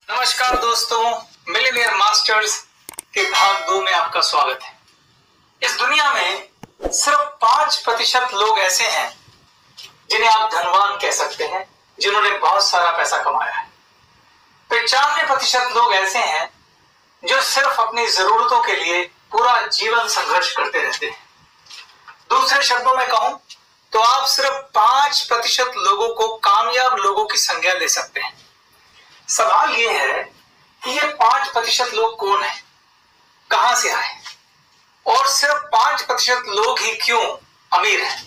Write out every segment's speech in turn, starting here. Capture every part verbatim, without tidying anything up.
नमस्कार दोस्तों, millionaire masters के भाग दो में आपका स्वागत है। इस दुनिया में सिर्फ पांच प्रतिशत लोग ऐसे हैं जिन्हें आप धनवान कह सकते हैं, जिन्होंने बहुत सारा पैसा कमाया है। पचानवे प्रतिशत लोग ऐसे हैं जो सिर्फ अपनी जरूरतों के लिए पूरा जीवन संघर्ष करते रहते हैं। दूसरे शब्दों में कहूं तो आप सिर्फ पांच प्रतिशत लोगों को कामयाब लोगों की संज्ञा दे सकते हैं। सवाल यह है कि ये पांच प्रतिशत लोग कौन है, कहां से आए, और सिर्फ पांच प्रतिशत लोग ही क्यों अमीर हैं।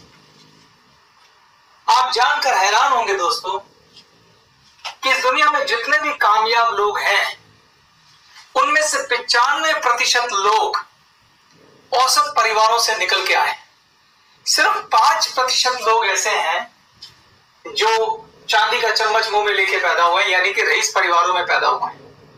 आप जानकर हैरान होंगे दोस्तों कि इस दुनिया में जितने भी कामयाब लोग हैं उनमें से पचानवे प्रतिशत लोग औसत परिवारों से निकल के आए। सिर्फ पांच प्रतिशत लोग ऐसे हैं जो चांदी का चम्मच मुंह में लेके पैदा हुए, यानी कि रईस परिवारों में पैदा हुए।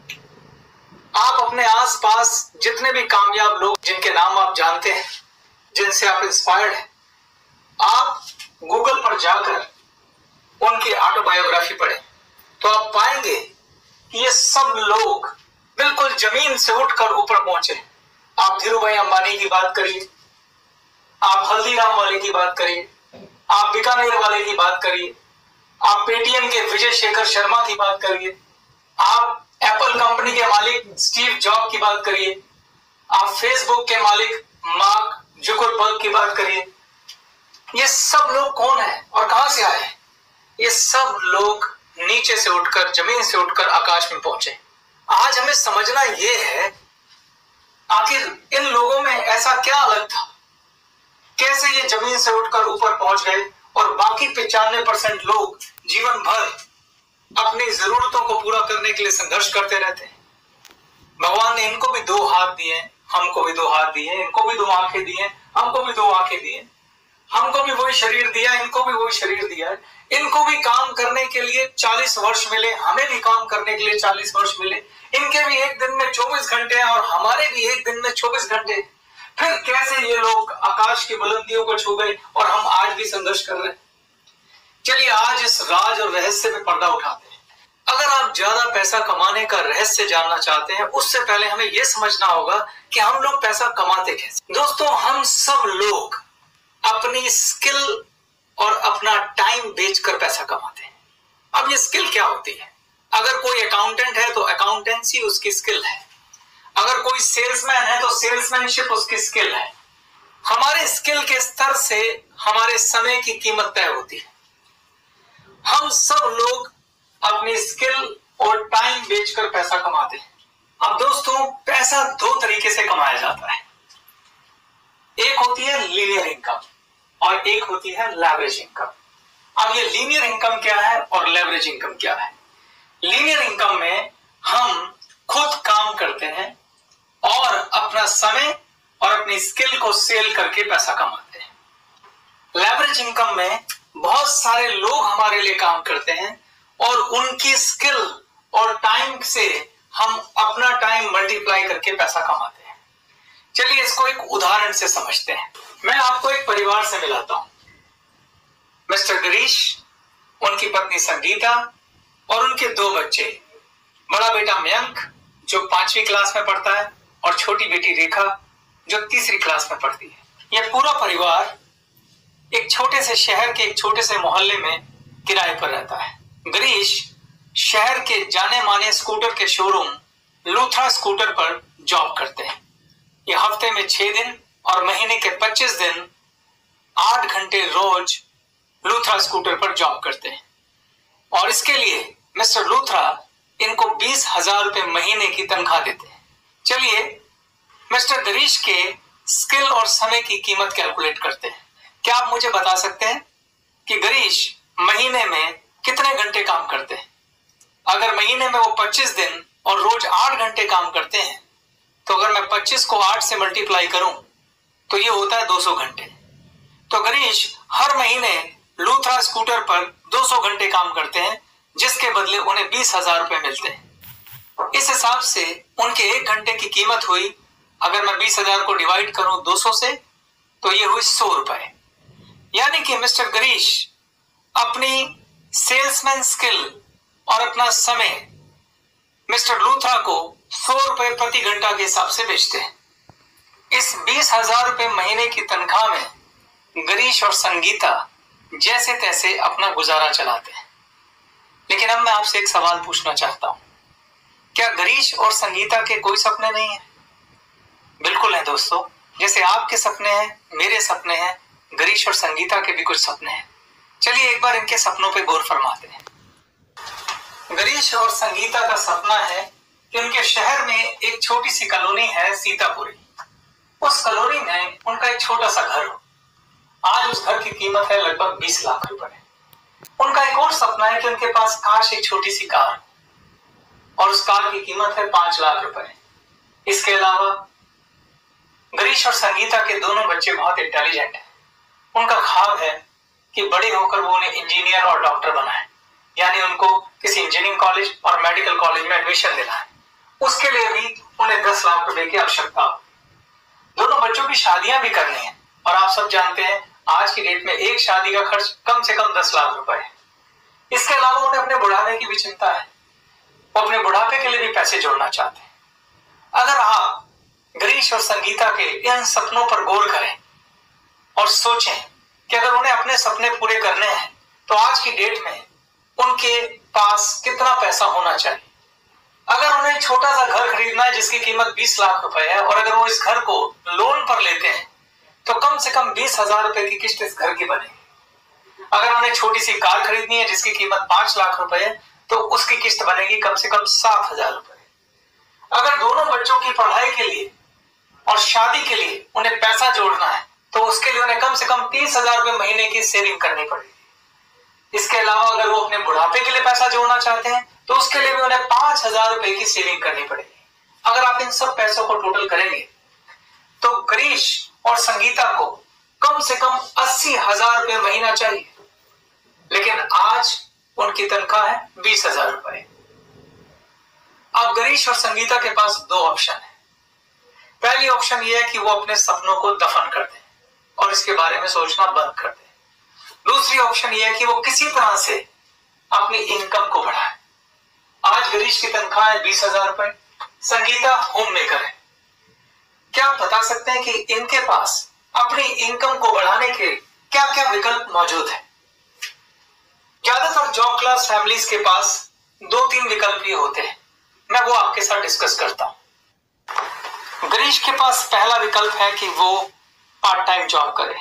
आप अपने आसपास जितने भी कामयाब लोग जिनके नाम आप जानते हैं, जिनसे आप इंस्पायर्ड हैं, आप गूगल पर जाकर उनकी ऑटोबायोग्राफी पढ़ें तो आप पाएंगे कि ये सब लोग बिल्कुल जमीन से उठकर ऊपर पहुंचे। आप धीरूभाई अंबानी की बात करिए, आप हल्दीराम वाले की बात करिए, आप बीकानेर वाले की बात करिए, आप पेटीएम के विजय शेखर शर्मा की बात करिए, आप एप्पल कंपनी के मालिक स्टीव जॉब की बात करिए, आप फेसबुक के मालिक मार्क जुकरबर्ग की बात करिए। ये सब लोग कौन है और कहां से आए? ये सब लोग नीचे से उठकर, जमीन से उठकर आकाश में पहुंचे। आज हमें समझना यह है आखिर इन लोगों में ऐसा क्या अलग था, कैसे ये जमीन से उठकर ऊपर पहुंच गए और बाकी पचानवे परसेंट लोग जीवन भर अपनी जरूरतों को पूरा करने के लिए संघर्ष करते रहते हैं। भगवान ने इनको भी दो हाथ दिए, हमको भी दो हाथ दिए, इनको भी दो आंखें दी हैं, हमको भी दो आंखें दी हैं, हमको भी वही शरीर दिया, इनको भी वही शरीर दिया है। इनको भी काम करने के लिए चालीस वर्ष मिले, हमें भी काम करने के लिए चालीस वर्ष मिले। इनके भी एक दिन में चौबीस घंटे हैं और हमारे भी एक दिन में चौबीस घंटे। फिर कैसे ये लोग आकाश की बुलंदियों को छू गए और हम आज भी संघर्ष कर रहे हैं? चलिए आज इस राज और रहस्य पे पर्दा उठाते हैं। अगर आप ज्यादा पैसा कमाने का रहस्य जानना चाहते हैं, उससे पहले हमें यह समझना होगा कि हम लोग पैसा कमाते कैसे। दोस्तों, हम सब लोग अपनी स्किल और अपना टाइम बेचकर पैसा कमाते हैं। अब ये स्किल क्या होती है? अगर कोई अकाउंटेंट है तो अकाउंटेंसी उसकी स्किल है, अगर कोई सेल्समैन है तो सेल्समैनशिप उसकी स्किल है। हमारे स्किल के स्तर से हमारे समय की कीमत तय होती है। हम सब लोग अपनी स्किल और टाइम बेचकर पैसा कमाते हैं। अब दोस्तों, पैसा दो तरीके से कमाया जाता है। एक होती है लीनियर इनकम और एक होती है लेवरेज इनकम। अब ये लीनियर इनकम क्या है और लेवरेज इनकम क्या है? लीनियर इनकम में हम खुद काम करते हैं और अपना समय और अपनी स्किल को सेल करके पैसा कमाते हैं। लेवरेज इनकम में बहुत सारे लोग हमारे लिए काम करते हैं और उनकी स्किल और टाइम से हम अपना टाइम मल्टीप्लाई करके पैसा कमाते हैं। चलिए इसको एक उदाहरण से समझते हैं। मैं आपको एक परिवार से मिलाता हूं। मिस्टर गिरीश, उनकी पत्नी संगीता और उनके दो बच्चे, बड़ा बेटा मयंक जो पांचवी क्लास में पढ़ता है और छोटी बेटी रेखा जो तीसरी क्लास में पढ़ती है। यह पूरा परिवार एक छोटे से शहर के एक छोटे से मोहल्ले में किराए पर रहता है। गिरीश शहर के जाने माने स्कूटर के शोरूम लूथरा स्कूटर पर जॉब करते हैं। ये हफ्ते में छह दिन और महीने के पच्चीस दिन आठ घंटे रोज लूथरा स्कूटर पर जॉब करते हैं और इसके लिए मिस्टर लूथरा इनको बीस हजार रुपए महीने की तनख्वाह देते हैं। चलिए मिस्टर गिरीश के स्किल और समय की कीमत कैलकुलेट करते हैं। क्या आप मुझे बता सकते हैं कि गिरीश महीने में कितने घंटे काम करते हैं? अगर महीने में वो पच्चीस दिन और रोज आठ घंटे काम करते हैं तो अगर मैं पच्चीस को आठ से मल्टीप्लाई करूं तो ये होता है दो सौ घंटे। तो गिरीश हर महीने लूथरा स्कूटर पर दो सौ घंटे काम करते हैं, जिसके बदले उन्हें बीस हजार रुपए मिलते हैं। इस हिसाब से उनके एक घंटे की कीमत हुई, अगर मैं बीस हजार को डिवाइड करूं दो सौ से तो ये हुई सौ रुपए। यानी कि मिस्टर गिरीश अपनी सेल्समैन स्किल और अपना समय मिस्टर लूथरा को सौ रुपए प्रति घंटा के हिसाब से बेचते हैं। इस बीस हजार रुपए महीने की तनख्वाह में गिरीश और संगीता जैसे तैसे अपना गुजारा चलाते हैं। लेकिन अब मैं आपसे एक सवाल पूछना चाहता हूं, क्या गिरीश और संगीता के कोई सपने नहीं है? बिल्कुल है दोस्तों, जैसे आपके सपने हैं, मेरे सपने हैं, गिरीश और संगीता के भी कुछ सपने हैं। चलिए एक बार इनके सपनों पे गौर फरमाते हैं। गिरीश और संगीता का सपना है कि उनके शहर में एक छोटी सी कॉलोनी है, सीतापुरी। उस कॉलोनी में उनका एक छोटा सा घर हो। आज उस घर की कीमत है लगभग बीस लाख रुपए। उनका एक और सपना है कि उनके पास काश एक छोटी सी कार और उस कार की कीमत है पांच लाख रुपए। इसके अलावा गिरीश और संगीता के दोनों बच्चे बहुत इंटेलिजेंट हैं। उनका ख्वाब है कि बड़े होकर वो उन्हें इंजीनियर और डॉक्टर बनाए, यानी उनको किसी इंजीनियरिंग कॉलेज और मेडिकल कॉलेज में एडमिशन दिलाए। उसके लिए भी उन्हें दस लाख रुपए की आवश्यकता हो। दोनों बच्चों की शादियां भी करनी है और आप सब जानते हैं आज की डेट में एक शादी का खर्च कम से कम दस लाख रुपए है। इसके अलावा उन्हें अपने बुढ़ापे की भी चिंता है। वो अपने बुढ़ापे के लिए भी पैसे जोड़ना चाहते हैं। अगर आप गिरीश और संगीता के इन सपनों पर गौर करें और सोचें कि अगर उन्हें अपने सपने पूरे करने हैं तो आज की डेट में उनके पास कितना पैसा होना चाहिए। अगर उन्हें छोटा सा घर खरीदना है जिसकी कीमत बीस लाख रुपए है और अगर वो इस घर को लोन पर लेते हैं तो कम से कम बीस हजार रुपए की किस्त इस घर की बनेगी। अगर उन्हें छोटी सी कार खरीदनी है जिसकी कीमत पांच लाख रुपए है तो उसकी किस्त बनेगी कम से कम सात हजार रुपए। अगर दोनों बच्चों की पढ़ाई के लिए और शादी के लिए उन्हें पैसा जोड़ना है तो उसके लिए उन्हें कम से कम तीस हजार रुपए महीने की सेविंग करनी पड़ेगी। इसके अलावा अगर वो अपने बुढ़ापे के लिए पैसा जोड़ना चाहते हैं तो उसके लिए भी उन्हें पांच हजार रुपए की सेविंग करनी पड़ेगी। अगर आप इन सब पैसों को टोटल करेंगे तो गिरीश और संगीता को कम से कम अस्सी हजार रुपए महीना चाहिए, लेकिन आज उनकी तनख्वाह है बीस हजार रुपए। अब गिरीश और संगीता के पास दो ऑप्शन है। पहली ऑप्शन यह है कि वो अपने सपनों को दफन कर दें और इसके बारे में सोचना बंद कर दें। दूसरी ऑप्शन यह है कि वो किसी तरह से अपनी इनकम को बढ़ाए। आज गिरीश की तनख्वाह है बीस हजार रुपए, संगीता होम मेकर है। क्या आप बता सकते हैं कि इनके पास अपनी इनकम को बढ़ाने के क्या क्या विकल्प मौजूद है? ज्यादातर जॉब क्लास फैमिलीज के पास दो तीन विकल्प ही होते हैं। मैं वो आपके साथ डिस्कस करता हूं। गिरीश के पास पहला विकल्प है कि वो पार्ट टाइम जॉब करे।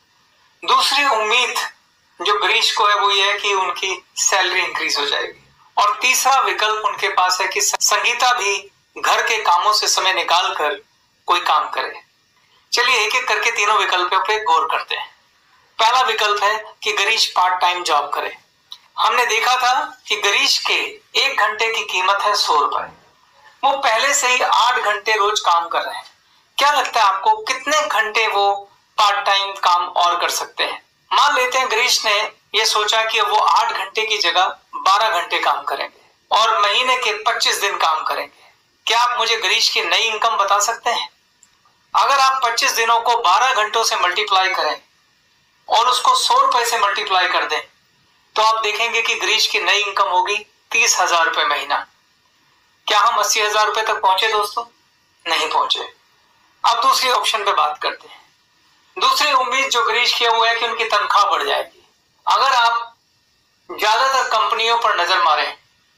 दूसरी उम्मीद जो गिरीश को है वो ये है कि उनकी सैलरी इंक्रीज हो जाएगी। और तीसरा विकल्प उनके पास है कि संगीता भी घर के कामों से समय निकाल कर कोई काम करे। चलिए एक एक करके तीनों विकल्पों पे गौर करते हैं। पहला विकल्प है कि गिरीश पार्ट टाइम जॉब करे। हमने देखा था कि गिरीश के एक घंटे की कीमत है सौ रुपए। वो पहले से ही आठ घंटे रोज काम कर रहे हैं। क्या लगता है आपको कितने घंटे वो पार्ट टाइम काम और कर सकते हैं? मान लेते हैं गिरीश ने ये सोचा कि वो आठ घंटे की जगह बारह घंटे काम करेंगे और महीने के पच्चीस दिन काम करेंगे। क्या आप मुझे गिरीश की नई इनकम बता सकते हैं? अगर आप पच्चीस दिनों को बारह घंटों से मल्टीप्लाई करें और उसको सौ रुपए से मल्टीप्लाई कर दें तो आप देखेंगे कि गिरीश की नई इनकम होगी तीस हजार रुपए महीना। क्या हम अस्सी हजार रुपए तक पहुंचे दोस्तों? नहीं पहुंचे। अब दूसरी ऑप्शन पे बात करते हैं। दूसरी उम्मीद जो गिरीश की है वो है कि उनकी तनख्वाह बढ़ जाएगी। अगर आप ज्यादातर कंपनियों पर नजर मारें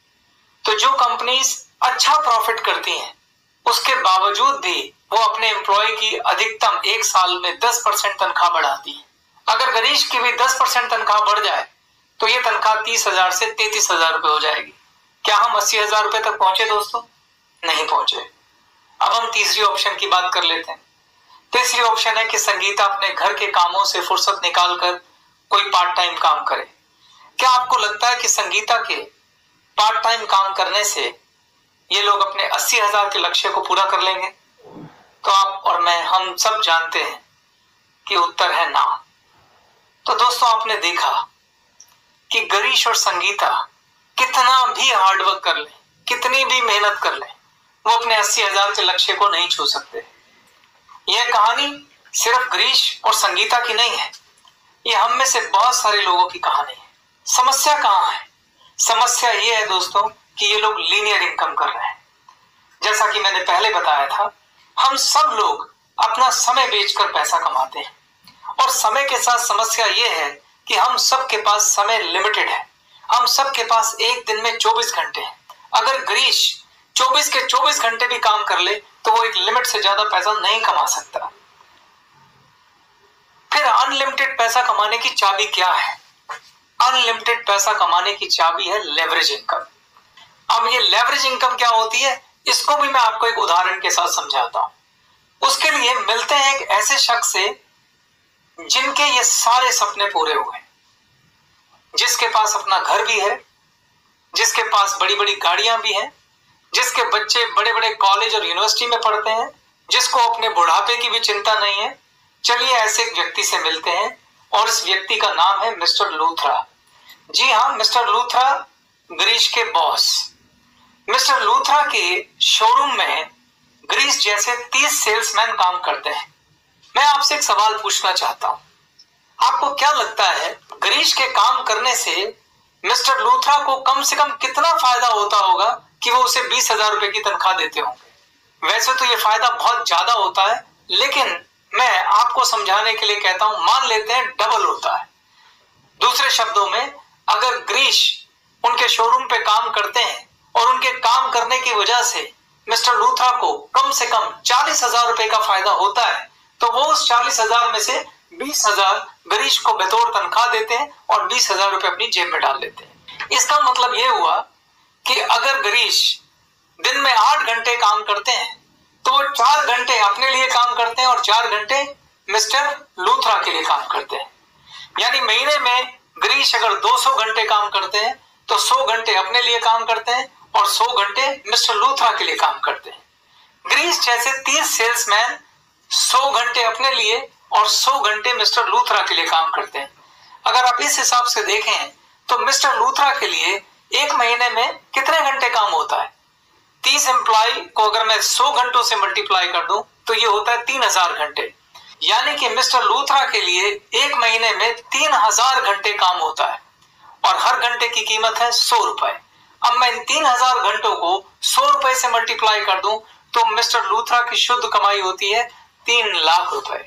तो जो कंपनीज अच्छा प्रॉफिट करती हैं उसके बावजूद भी वो अपने एम्प्लॉय की अधिकतम एक साल में दस परसेंट तनख्वाह बढ़ाती है। अगर गिरीश की भी दस परसेंट तनख्वाह बढ़ जाए तो ये तनख्वाह तीस हजार से तैतीस हजार रुपए हो जाएगी। क्या हम अस्सी हजार रुपए तक पहुंचे दोस्तों? नहीं पहुंचे। अब हम तीसरी ऑप्शन की बात कर लेते हैं। तीसरी ऑप्शन है कि संगीता अपने घर के कामों से फुर्सत निकालकर कोई पार्ट टाइम काम करे। क्या आपको लगता है कि संगीता के पार्ट टाइम काम करने से ये लोग अपने अस्सी हजार के लक्ष्य को पूरा कर लेंगे? तो आप और मैं हम सब जानते हैं कि उत्तर है ना। तो दोस्तों आपने देखा कि गिरीश और संगीता कितना भी हार्डवर्क कर ले, कितनी भी मेहनत कर ले, वो अपने अस्सी हजार के लक्ष्य को नहीं छू सकते। यह कहानी सिर्फ गिरीश और संगीता की नहीं है, ये हम में से बहुत सारे लोगों की कहानी है। समस्या कहाँ है? समस्या ये है दोस्तों कि ये लोग लीनियर इनकम कर रहे हैं। जैसा कि मैंने पहले बताया था, हम सब लोग अपना समय बेचकर पैसा कमाते हैं और समय के साथ समस्या ये है कि हम सब के पास समय लिमिटेड है। हम सब के पास एक दिन में चौबीस घंटे हैं। अगर गिरीश चौबीस के चौबीस घंटे भी काम कर ले तो वो एक लिमिट से ज्यादा पैसा नहीं कमा सकता। फिर अनलिमिटेड पैसा कमाने की चाबी क्या है? अनलिमिटेड पैसा कमाने की चाबी है लेवरेज इनकम। अब ये लेवरेज इनकम क्या होती है, इसको भी मैं आपको एक उदाहरण के साथ समझाता हूं। उसके लिए मिलते हैं एक ऐसे शख्स से जिनके ये सारे सपने पूरे हुए, जिसके पास अपना घर भी है, जिसके पास बड़ी बड़ी गाड़ियां भी हैं, जिसके बच्चे बड़े बड़े कॉलेज और यूनिवर्सिटी में पढ़ते हैं, जिसको अपने बुढ़ापे की भी चिंता नहीं है। चलिए ऐसे एक व्यक्ति से मिलते हैं और इस व्यक्ति का नाम है मिस्टर लूथरा। जी हाँ, मिस्टर लूथरा गिरीश के बॉस। मिस्टर लूथरा के शोरूम में गिरीश जैसे तीस सेल्समैन काम करते हैं। मैं आपसे एक सवाल पूछना चाहता हूं, आपको क्या लगता है गिरीश के काम करने से मिस्टर लूथरा को कम से कम कितना फायदा होता होगा कि वो उसे बीस हजार रुपए की तनख्वाह देते होंगे? वैसे तो ये फायदा बहुत ज्यादा होता है, लेकिन मैं आपको समझाने के लिए कहता हूं, मान लेते हैं डबल होता है। दूसरे शब्दों में, अगर गिरीश उनके शोरूम पे काम करते हैं और उनके काम करने की वजह से मिस्टर लूथरा को कम से कम चालीस हजार रुपए का फायदा होता है, तो वो उस चालीस हजार में से बीस हजार गिरीश को बतौर तनख्वाह देते हैं और बीस हजार रुपए अपनी जेब में डाल लेते हैं। इसका मतलब यह हुआ कि अगर गिरीश दिन में आठ घंटे काम करते हैं तो वो चार घंटे अपने लिए काम करते हैं और चार घंटे मिस्टर लूथरा के लिए काम करते हैं। यानी महीने में गिरीश अगर दो सौ घंटे काम करते हैं तो सौ घंटे अपने लिए काम करते हैं और सौ घंटे मिस्टर लूथरा के लिए काम करते हैं। गिरीश जैसे तीस सेल्समैन सौ घंटे अपने लिए और सौ घंटे मिस्टर लूथरा के लिए काम करते हैं। अगर आप इस हिसाब से देखें तो मिस्टर लूथरा के लिए एक महीने में कितने घंटे काम होता है? तीस एम्प्लॉय को अगर मैं सौ घंटों से मल्टीप्लाई कर दूं तो ये होता है तीन हजार घंटे। यानी कि मिस्टर लूथरा के लिए एक महीने में तीन हजार घंटे काम होता है और हर घंटे की कीमत है सौ रुपए। अब मैं इन तीन हजार घंटों को सौ रुपए से मल्टीप्लाई कर दूं तो मिस्टर लूथरा की शुद्ध कमाई होती है तीन लाख रुपए।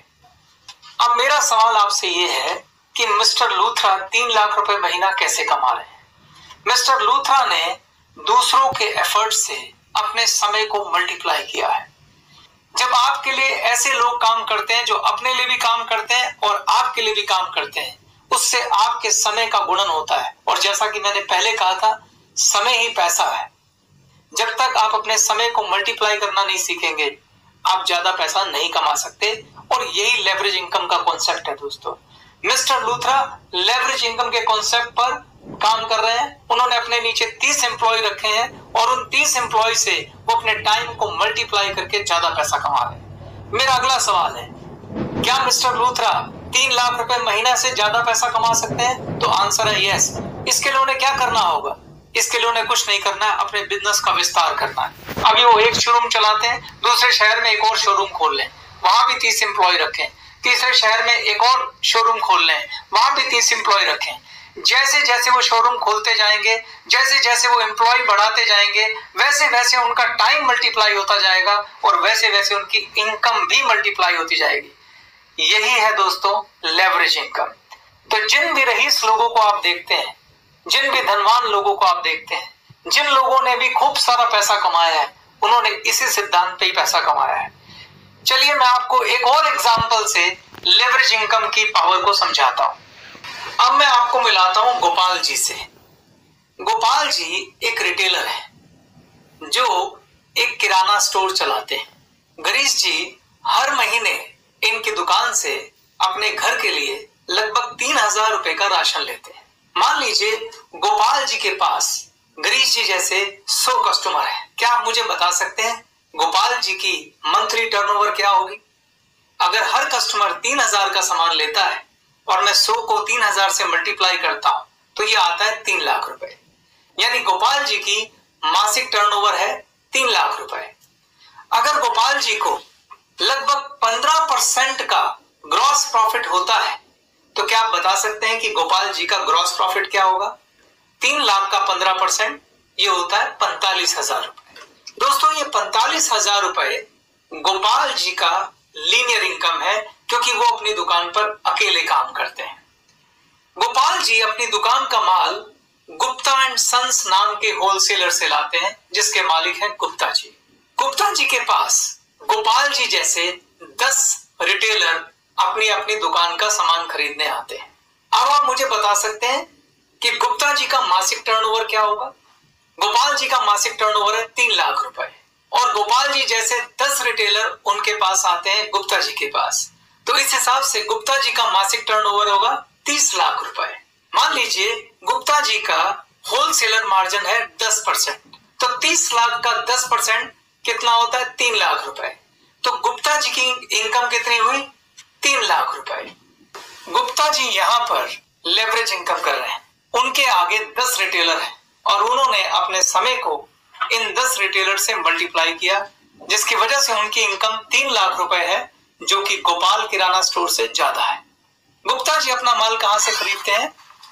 अब मेरा सवाल आपसे ये है कि मिस्टर लूथरा तीन लाख रुपए महीना कैसे कमा रहे हैं? मिस्टर लूथरा ने दूसरों के एफर्ट से अपने समय को मल्टीप्लाई किया है। जब आपके लिए ऐसे लोग काम करते हैं जो अपने लिए भी काम करते हैं और आपके लिए भी काम करते हैं, उससे आपके समय का गुणन होता है। और जैसा कि मैंने पहले कहा था, समय ही पैसा है। जब तक आप अपने समय को मल्टीप्लाई करना नहीं सीखेंगे, आप ज्यादा पैसा नहीं कमा सकते। और यही लेवरेज इनकम का कॉन्सेप्ट है दोस्तों। मिस्टर लूथरा लेवरेज इनकम के कॉन्सेप्ट पर काम कर रहे हैं। उन्होंने अपने नीचे तीस एम्प्लॉय रखे हैं और उन तीस एम्प्लॉय से वो अपने टाइम को मल्टीप्लाई करके ज्यादा पैसा कमा रहे हैं। मेरा अगला सवाल है, क्या मिस्टर लूथरा तीन लाख रुपए महीना से ज्यादा पैसा कमा सकते हैं? तो आंसर है यस। इसके लिए उन्हें क्या करना होगा? इसके लिए उन्हें कुछ नहीं करना है, अपने बिजनेस का विस्तार करना है। अभी वो एक शोरूम चलाते हैं, दूसरे शहर में एक और शोरूम खोल लें, वहां भी तीस एम्प्लॉय रखें। तीसरे शहर में एक और शोरूम खोल लें, वहां भी तीस एम्प्लॉय रखें। जैसे जैसे वो शोरूम खोलते जाएंगे, जैसे जैसे वो एम्प्लॉय बढ़ाते जाएंगे, वैसे वैसे उनका टाइम मल्टीप्लाई होता जाएगा और वैसे वैसे उनकी इनकम भी मल्टीप्लाई होती जाएगी। यही है दोस्तों लेवरेज इनकम। तो जिन भी रईस लोगों को आप देखते हैं, जिन भी धनवान लोगों को आप देखते हैं, जिन लोगों ने भी खूब सारा पैसा कमाया है, उन्होंने इसी सिद्धांत पे ही पैसा कमाया है। चलिए मैं आपको एक और एग्जांपल से लेवरेज इनकम की पावर को समझाता हूं। अब मैं आपको मिलाता हूं गोपाल जी से। गोपाल जी एक रिटेलर है जो एक किराना स्टोर चलाते हैं। गिरीश जी हर महीने इनकी दुकान से अपने घर के लिए लगभग तीन हजार रुपए का राशन लेते हैं। मान लीजिए गोपाल जी के पास गिरीश जी जैसे सौ कस्टमर है। क्या आप मुझे बता सकते हैं गोपाल जी की मंथली टर्नओवर क्या होगी? अगर हर कस्टमर तीन हजार का सामान लेता है और मैं सौ को तीन हजार से मल्टीप्लाई करता हूं तो ये आता है तीन लाख रुपए। यानी गोपाल जी की मासिक टर्नओवर है तीन लाख रुपए। अगर गोपाल जी को लगभग पंद्रह परसेंट का ग्रॉस प्रॉफिट होता है तो क्या आप बता सकते हैं कि गोपाल जी का ग्रॉस प्रॉफिट क्या होगा? तीन लाख का पंद्रह परसेंट ये होता है पैंतालीस हजार रुपए। दोस्तों ये पैंतालीस हजार रुपए गोपाल जी का लीनियर इनकम है, क्योंकि वो अपनी दुकान पर अकेले काम करते हैं। गोपाल जी अपनी दुकान का माल गुप्ता एंड सन्स नाम के होलसेलर से लाते हैं, जिसके मालिक हैं गुप्ता जी। गुप्ता जी के पास गोपाल जी जैसे दस रिटेलर अपनी अपनी दुकान का सामान खरीदने आते हैं। अब आप मुझे बता सकते हैं कि गुप्ता जी का मासिक टर्नओवर क्या होगा? गोपाल जी का मासिक टर्नओवर है तीन लाख रुपए और गोपाल जी जैसे दस रिटेलर उनके पास आते हैं गुप्ता जी के पास, तो इस हिसाब से गुप्ता जी का मासिक टर्नओवर होगा तीस लाख रुपए। मान लीजिए गुप्ता जी का होलसेलर मार्जिन है दस परसेंट, तो तीस लाख का दस परसेंट कितना होता है? तीन लाख रुपए। तो गुप्ता जी की इनकम कितनी हुई? तीन लाख रुपए। गुप्ता जी यहां पर लेवरेज इनकम कर रहे हैं। उनके आगे दस रिटेलर हैं और उन्होंने अपने समय को इन दस रिटेलर से मल्टीप्लाई किया, जिसकी वजह से उनकी इनकम तीन लाख रुपए है, जो कि गोपाल किराना स्टोर से ज्यादा है। गुप्ता जी अपना माल कहां से खरीदते हैं?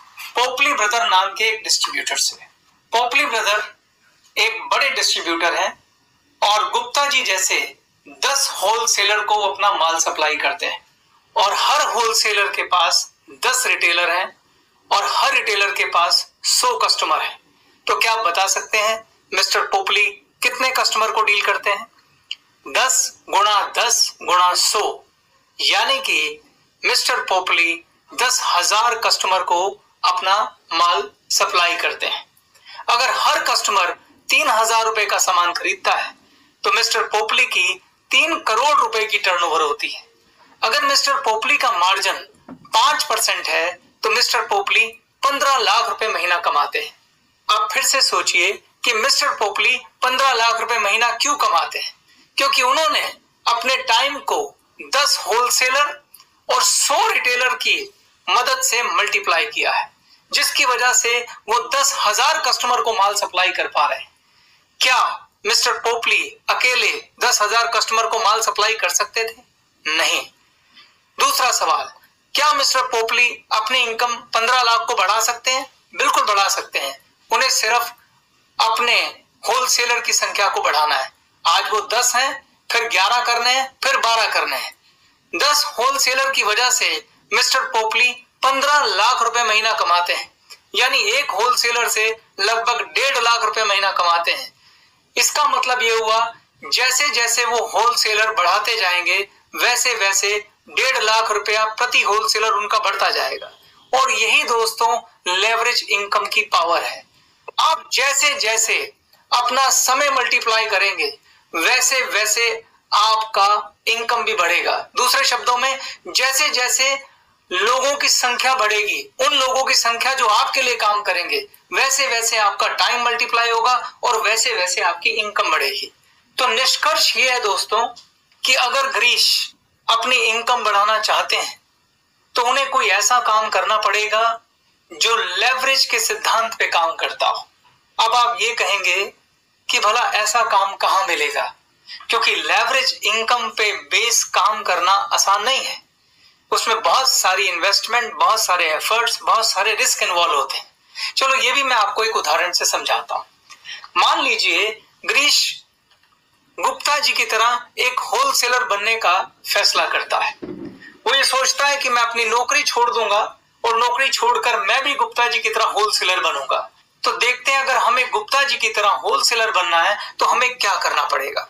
पोपली ब्रदर नाम के एक डिस्ट्रीब्यूटर से। पोपली ब्रदर एक बड़े डिस्ट्रीब्यूटर हैं और गुप्ता जी जैसे दस होलसेलर को अपना माल सप्लाई करते हैं और हर होलसेलर के पास दस रिटेलर हैं और हर रिटेलर के पास सौ कस्टमर हैं। तो क्या आप बता सकते हैं मिस्टर पोपली कितने कस्टमर को डील करते हैं? दस गुणा दस गुणा सौ, यानी कि मिस्टर पोपली दस हजार कस्टमर को अपना माल सप्लाई करते हैं। अगर हर कस्टमर तीन हजार रुपए का सामान खरीदता है तो मिस्टर पोपली की तीन करोड़ रुपए की टर्नओवर होती है। अगर मिस्टर पोपली का मार्जिन पांच परसेंट है तो मिस्टर पोपली पंद्रह लाख रुपए महीना कमाते हैं। आप फिर से सोचिए कि मिस्टर पोपली पंद्रह लाख रुपए महीना क्यों कमाते हैं? क्योंकि उन्होंने अपने टाइम को दस होलसेलर और सौ रिटेलर की मदद से मल्टीप्लाई किया है, जिसकी वजह से वो दस हजार कस्टमर को माल सप्लाई कर पा रहे हैं। क्या मिस्टर पोपली अकेले दस हजार कस्टमर को माल सप्लाई कर सकते थे? नहीं। दूसरा सवाल, क्या मिस्टर पोपली अपनी इनकम पंद्रह लाख को बढ़ा सकते हैं? बिल्कुल बढ़ा सकते हैं। उन्हें सिर्फ अपने होलसेलर की संख्या को बढ़ाना है। आज वो दस हैं, फिर ग्यारह करने हैं, फिर बारह करने हैं। दस होलसेलर की वजह से मिस्टर पोपली पंद्रह लाख रुपए महीना कमाते हैं, यानी एक होलसेलर से लगभग डेढ़ लाख रुपए महीना कमाते हैं। इसका मतलब ये हुआ जैसे जैसे वो होलसेलर बढ़ाते जाएंगे वैसे वैसे डेढ़ लाख रुपया प्रति होलसेलर उनका बढ़ता जाएगा। और यही दोस्तों लेवरेज इनकम की पावर है। आप जैसे जैसे अपना समय मल्टीप्लाई करेंगे वैसे वैसे आपका इनकम भी बढ़ेगा। दूसरे शब्दों में, जैसे जैसे लोगों की संख्या बढ़ेगी, उन लोगों की संख्या जो आपके लिए काम करेंगे, वैसे वैसे आपका टाइम मल्टीप्लाई होगा और वैसे वैसे आपकी इनकम बढ़ेगी। तो निष्कर्ष ये है दोस्तों कि अगर गिरीश अपनी इनकम बढ़ाना चाहते हैं तो उन्हें कोई ऐसा काम करना पड़ेगा जो लेवरेज के सिद्धांत पे काम करता हो। अब आप ये कहेंगे कि भला ऐसा काम कहां मिलेगा, क्योंकि लेवरेज इनकम पे बेस काम करना आसान नहीं है। उसमें बहुत सारी इन्वेस्टमेंट, बहुत सारे एफर्ट्स, बहुत सारे रिस्क इन्वॉल्व होते हैं। चलो ये भी मैं आपको एक उदाहरण से समझाता हूं। मान लीजिए गिरीश गुप्ता जी की तरह एक होलसेलर बनने का फैसला करता है। वो ये सोचता है कि मैं अपनी नौकरी छोड़ दूंगा और नौकरी छोड़कर मैं भी गुप्ता जी की तरह होलसेलर बनूंगा। तो देखते हैं अगर हमें गुप्ता जी की तरह होलसेलर बनना है तो हमें क्या करना पड़ेगा।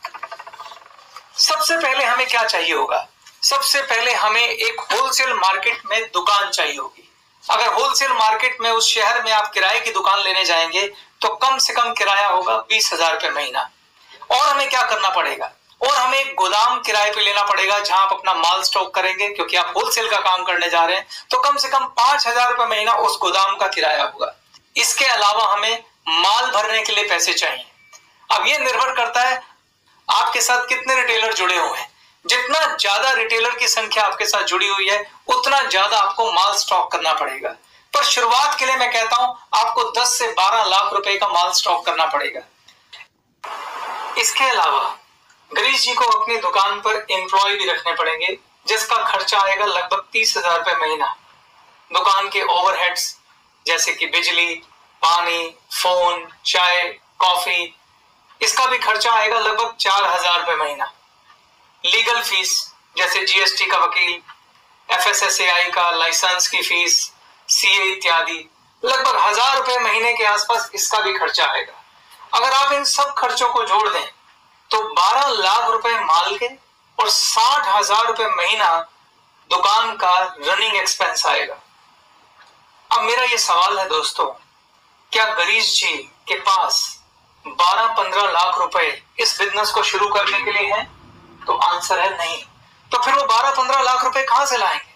सबसे पहले हमें क्या चाहिए होगा? सबसे पहले हमें एक होलसेल मार्केट में दुकान चाहिए होगी। अगर होलसेल मार्केट में उस शहर में आप किराए की दुकान लेने जाएंगे तो कम से कम किराया होगा बीस हजार रुपए महीना। और हमें क्या करना पड़ेगा? और हमें एक गोदाम किराए पे लेना पड़ेगा जहां आप अपना माल स्टॉक करेंगे, क्योंकि आप होलसेल का काम करने जा रहे हैं। तो कम से कम पांच हजार रुपए महीना उस गोदाम का किराया होगा। इसके अलावा हमें माल भरने के लिए पैसे चाहिए। अब यह निर्भर करता है आपके साथ कितने रिटेलर जुड़े हुए हैं। जितना ज्यादा रिटेलर की संख्या आपके साथ जुड़ी हुई है उतना ज्यादा आपको माल स्टॉक करना पड़ेगा। पर शुरुआत के लिए मैं कहता हूं आपको दस से बारह लाख रुपए का माल स्टॉक करना पड़ेगा। इसके अलावा गिरीश जी को अपनी दुकान पर एम्प्लॉय भी रखने पड़ेंगे, जिसका खर्चा आएगा लगभग तीस हजार रुपए महीना। दुकान के ओवरहेड्स जैसे कि बिजली, पानी, फोन, चाय, कॉफी, इसका भी खर्चा आएगा लगभग चार हजार रुपए महीना। लीगल फीस जैसे जीएसटी का वकील, एफएसएसएआई का लाइसेंस की फीस, सीए इत्यादि, लगभग हजार रुपए महीने के आसपास इसका भी खर्चा आएगा। अगर आप इन सब खर्चों को जोड़ दें तो बारह लाख रुपए माल के और साठ हजार रुपए महीना दुकान का रनिंग एक्सपेंस आएगा। अब मेरा ये सवाल है दोस्तों, क्या गिरीश जी के पास बारह पंद्रह लाख रुपए इस बिजनेस को शुरू करने के लिए हैं? तो आंसर है नहीं। तो फिर वो बारह पंद्रह लाख रुपए कहां से लाएंगे?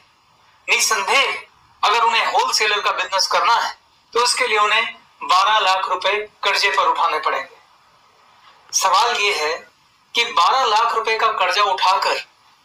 निसंदेह अगर उन्हें होलसेलर का बिजनेस करना है तो उसके लिए उन्हें बारह लाख रुपए कर्जे पर उठाने पड़ेंगे। सवाल ये है कि बारह लाख रुपए का कर्जा उठाकर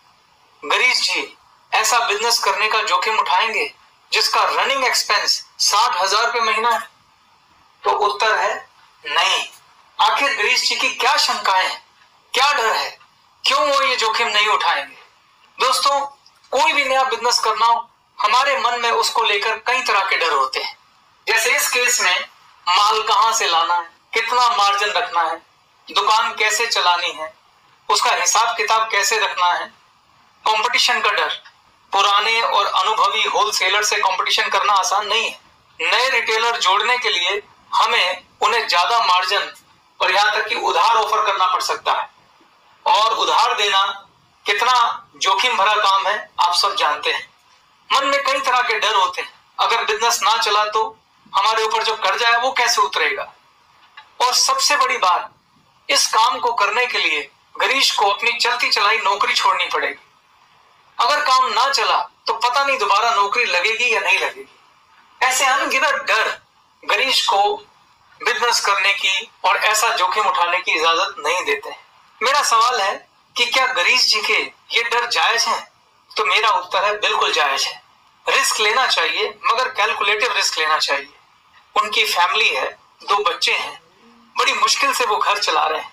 गिरीश जी ऐसा बिजनेस करने का जोखिम उठाएंगे जिसका रनिंग एक्सपेंस साठ हजार रुपए महीना है? तो उत्तर है नहीं। आखिर गिरीश जी की क्या शंकाएं हैं, क्या डर है, क्यों वो ये जोखिम नहीं उठाएंगे? दोस्तों, कोई भी नया बिजनेस करना हो, हमारे मन में उसको लेकर कई तरह के डर होते हैं। जैसे इस केस में माल कहां से लाना है, कितना मार्जिन रखना है, दुकान कैसे चलानी है, उसका हिसाब किताब कैसे रखना है, कंपटीशन का डर। पुराने और अनुभवी होलसेलर से कंपटीशन करना आसान नहीं है। नए रिटेलर जोड़ने के लिए हमें उन्हें ज्यादा मार्जिन और यहां तक कि उधार ऑफर करना पड़ सकता है, और उधार देना कितना जोखिम भरा काम है आप सब जानते हैं। मन में कई तरह के डर होते हैं। अगर बिजनेस ना चला तो हमारे ऊपर जो कर्जा है वो कैसे उतरेगा? और सबसे बड़ी बात, इस काम को करने के लिए गिरीश को अपनी चलती चलाई नौकरी छोड़नी पड़ेगी। अगर काम ना चला तो पता नहीं दोबारा नौकरी लगेगी या नहीं लगेगी। ऐसे अनगिनत डर गिरीश को बिजनेस करने की और ऐसा जोखिम उठाने की इजाजत नहीं देते हैं। मेरा सवाल है कि क्या गिरीश जी के ये डर जायज हैं? तो मेरा उत्तर है बिल्कुल जायज है। रिस्क लेना चाहिए, मगर कैलकुलेटिव रिस्क लेना चाहिए। उनकी फैमिली है, दो बच्चे हैं, बड़ी मुश्किल से वो घर चला रहे हैं।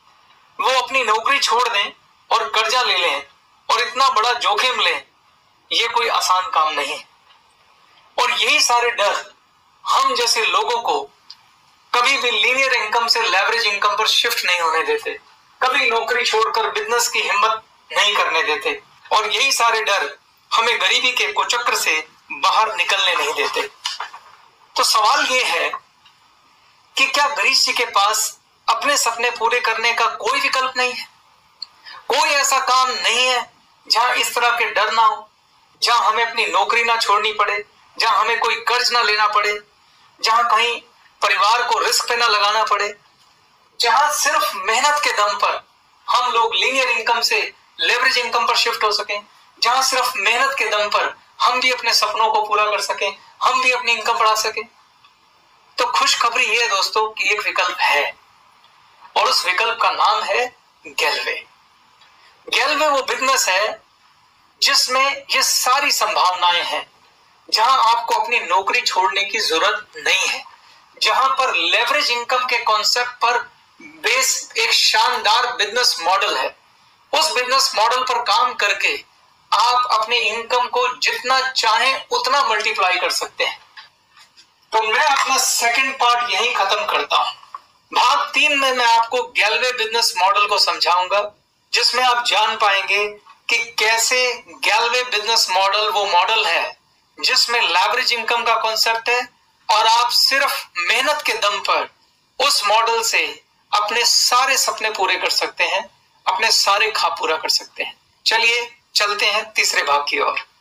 वो अपनी नौकरी छोड़ दें और कर्जा ले लें और इतना बड़ा जोखिम लें, ये कोई आसान काम नहीं। और यही सारे डर हम जैसे लोगों को कभी भी लीनियर इनकम से लेवरेज इनकम पर शिफ्ट नहीं होने देते, कभी नौकरी छोड़कर बिजनेस की हिम्मत नहीं करने देते, और यही सारे डर हमें गरीबी के कुचक्र से बाहर निकलने नहीं देते। तो सवाल ये है कि क्या गिरीश जी के पास अपने सपने पूरे करने का कोई विकल्प नहीं है? कोई ऐसा काम नहीं है जहां इस तरह के डर ना हो, जहां हमें अपनी नौकरी ना छोड़नी पड़े, जहां हमें कोई कर्ज ना लेना पड़े, जहां कहीं परिवार को रिस्क पे ना लगाना पड़े, जहां सिर्फ मेहनत के दम पर हम लोग लीनियर इनकम से लेवरेज इनकम पर शिफ्ट हो सकें, जहां सिर्फ मेहनत के दम पर हम भी अपने सपनों को पूरा कर सकें, हम भी अपनी इनकम बढ़ा सकें? तो खुशखबरी ये है दोस्तों कि एक विकल्प है, और उस विकल्प का नाम है गैलवे। गैलवे वो बिजनेस है जिसमें ये सारी संभावनाएं हैं, जहां आपको अपनी नौकरी छोड़ने की जरूरत नहीं है, जहां पर लेवरेज इनकम के कॉन्सेप्ट पर बेस एक शानदार बिजनेस मॉडल है। उस बिजनेस मॉडल पर काम करके आप अपनी इनकम को जितना चाहें उतना मल्टीप्लाई कर सकते हैं। तो मैं अपना सेकंड पार्ट यहीं खत्म करता हूं। भाग तीन में मैं आपको गैलवे बिजनेस मॉडल को समझाऊंगा, जिसमें आप जान पाएंगे कि कैसे गैलवे बिजनेस मॉडल वो मॉडल है जिसमें लेवरेज इनकम का कॉन्सेप्ट है, और आप सिर्फ मेहनत के दम पर उस मॉडल से अपने सारे सपने पूरे कर सकते हैं, अपने सारे ख्वाब पूरा कर सकते हैं। चलिए चलते हैं तीसरे भाग की ओर।